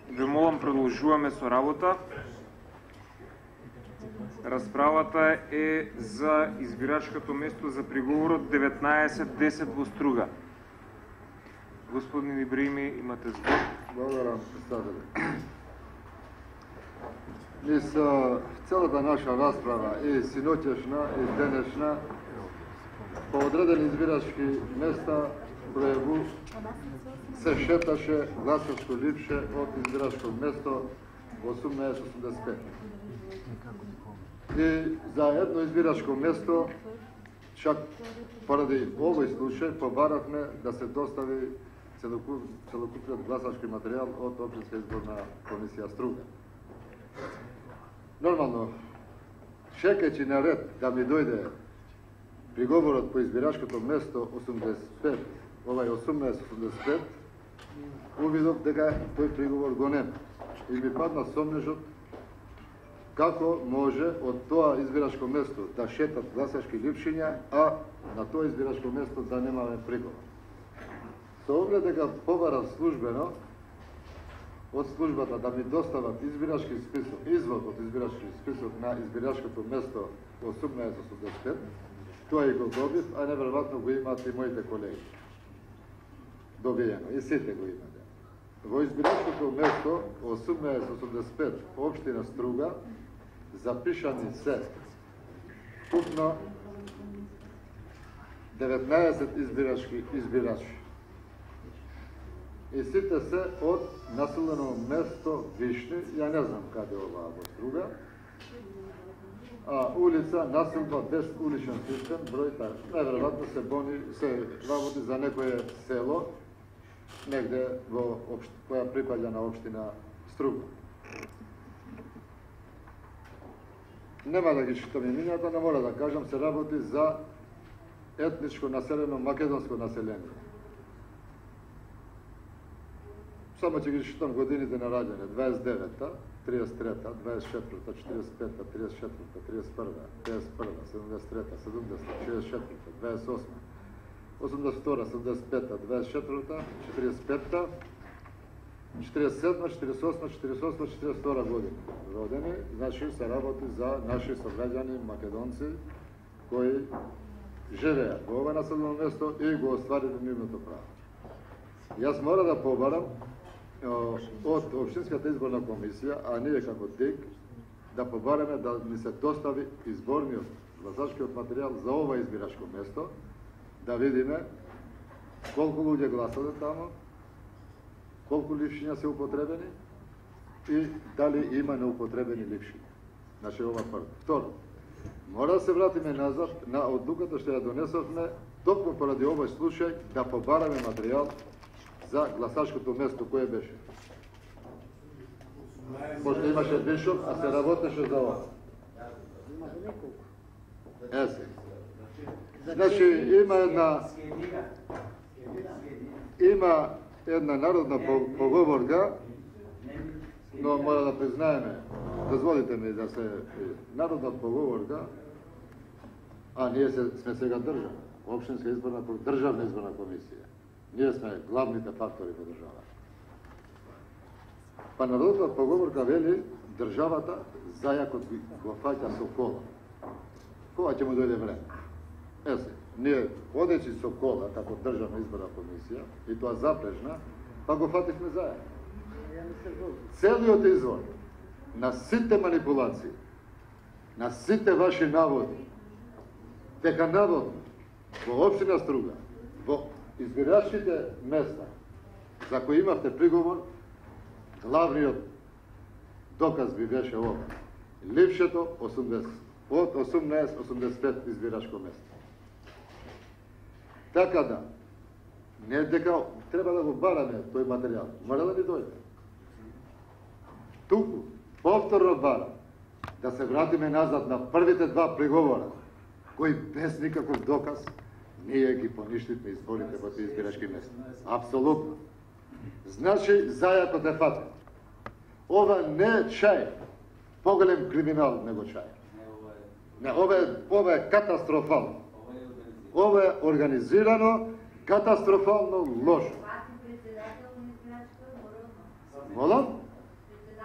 ве молам, продолжуваме со работа. Расправата е за избирачкото место за приговорот 1910 во Струга. Господин Ибраими, имате збор. Благодарам, представители. Низ целата наша расправа и синоќешна и денешна по одредени избирачки места пројаву се шеташе гласачко липше од избирачко место 1885. И за едно избирачко место, чак поради овој случај, побаравме да се достави целокупниот гласачки материјал од Општинска изборна комисија Струга. Нормално, чекајќи на ред да ми дојде приговорот по избирачкото место 85, овај 1885, увидов дека тој приговор го нема. И ми падна сомнежот како може од тоа избирачко место да шетат гласачки липшиња, а на тоа избирачко место да немаме приговор. Со оглед дека побарав службено од службата да ми достават избирачки список, извод од избирачки список на избирачкото место 1885, тоа и го добив, а неверојатно го имаат и моите колеги. Добиено, и сите го имате. Во избирачкото место 1885, општина Струга, запишани се вкупно 19 избирачи. И сите се од населено место Вишни, ја не знам каде оваа во Струга, улица, населба без уличен систем, број така. Најверојатно се работи за некое село, негде која припаѓа на општина Струга. Нема да ги читам имињата, но мора да кажам, се работи за етничко населено македонско население. Само ќе ги читам годините на раѓање: 29-та, 33-та, 24-та, 45-та, 34-та, 31-та, 51-та, 73-та, 70-та, 64-та, 28-та, 82-та, 75-та, 24-та, 45-та, 47-та, 48-та, 48-та, 42-та година родени. Значи се работи за наши сограѓани македонци кои живеат во ова населено место и го оствариле нивното право. Јас мора да побарам од Општинската изборна комисија, а ние како ДИК, да побараме да ни се достави изборниот гласачкиот материјал за ова избирачко место, да видиме колку луѓе гласале тамо, колку липшиња се употребени и дали има неупотребени липшиња. Значи ова прво. Второ, мора да се вратиме назад на одлуката што ја донесовме токму поради овој случај, да побараме материјал за гласачкото место кое беше. Пошто имаше Бишоп, а се работеше за ова. Есе. Значи има една народна поговорка, но мора да признаеме, дозволите ми да се народна поговорка, а ние сме сега држава, Општинска државна изборна комисија. Ние сме главните фактори во државата. Па народната поговорка вели, државата зајакот го фаќа со кола. Кога ќе му дојде време? Есе, ние одејќи со кола, како државна изборна комисија, и тоа запрежна, па го фативме заедно. Целиот извор на сите манипулации, на сите ваши наводи, дека наводно во општина Струга, во избирачките места за кои имавте приговор, главниот доказ би беше ова: липшето од 1885 избирачко место. Така да, не дека треба да го бараме тој материјал, мора да ни дојде. Туку, повторно барам, да се вратиме назад на првите два приговора, кои без никаков доказ ние ги поништивме изборите во тие избирачки места. Апсолутно. Значи, зајакот е фатен. Ова не е чај, поголем криминал него чај. Не, ова е катастрофално. Ова е организирано, катастрофално лошо. Молам?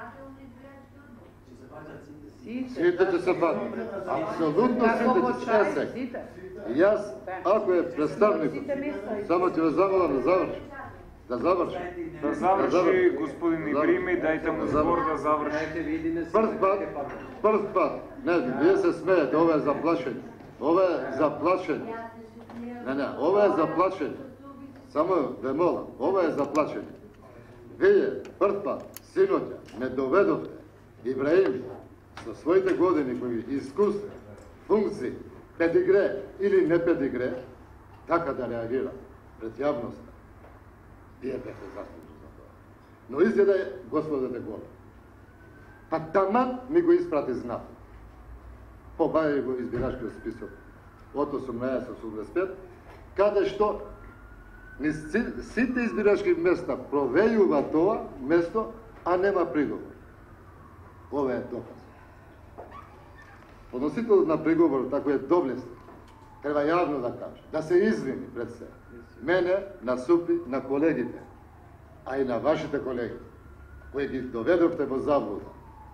Сите ќе се бават. Апсолутно сите ќе се. Јас, ако е представник, само ќе ве замолам да заврши. Да заврши господин Ибрими, дайте му збор да заврши. Прв пат, не, вие се смеете, ова е заплашење. Ова е заплашење. Не, ова е заплашење. Само ве молам, ова е заплашење. Вие, прв пат, синоќа, не доведовте Ибраим со своите години кои искуство, функции, педигре или не педигре, така да реагира пред јавноста. Вие бехте заслужени за тоа. Но изгледа Господете горе. Па таман ми го испрати знак. Побави го избирачкиот список од 1885, каде што низ сите избирачки места провејува тоа место, а нема приговор. Ова е доказ. Подносителот на приговор, тако е доблесен, треба јавно да каже, да се извини пред се. Мене, на СУПИ, на колегите, а и на вашите колеги, кои ги доведовте во заблуда.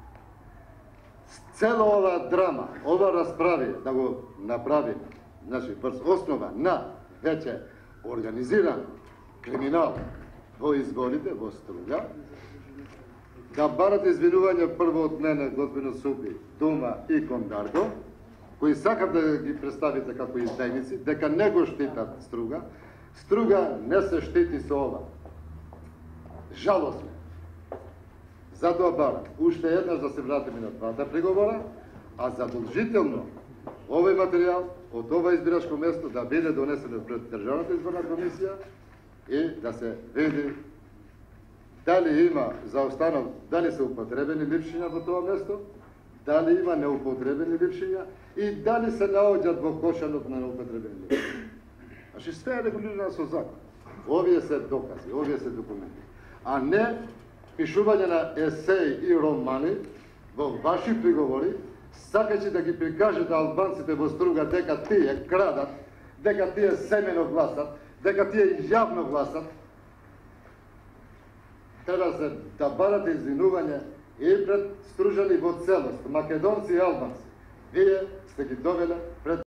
Цела ова драма, ова расправи, да го направи, значи, врз основа на веќе организиран криминал во изборите, во Струга, да барате извинување прво од мене, господин СУПИ, Дума и Кондарго, кои сакат да ги представите како издајници, дека не го штитат Струга. Струга не се штити со ова. Жалосно. Затоа барам, уште еднаш да се вратиме на двата приговора, а задолжително овој материјал од ова избирачко место да биде донесен пред Државната изборна комисија и да се види дали има заостанал, дали се употребени липшиња во тоа место, дали има неупотребени липшиња и дали се наоѓаат во кошанот на неупотребени липшиња. Значи, све е регулирано со закон. Овие се докази, овие се документи. А не пишување на есеи и романи во ваши приговори, сакајќи да ги прикажете албанците во Струга дека тие крадат, дека тие семено гласат, дека тие јавно гласат. Треба се да барате извинување и пред стружани во целост, македонци и албанци. Вие сте ги довеле пред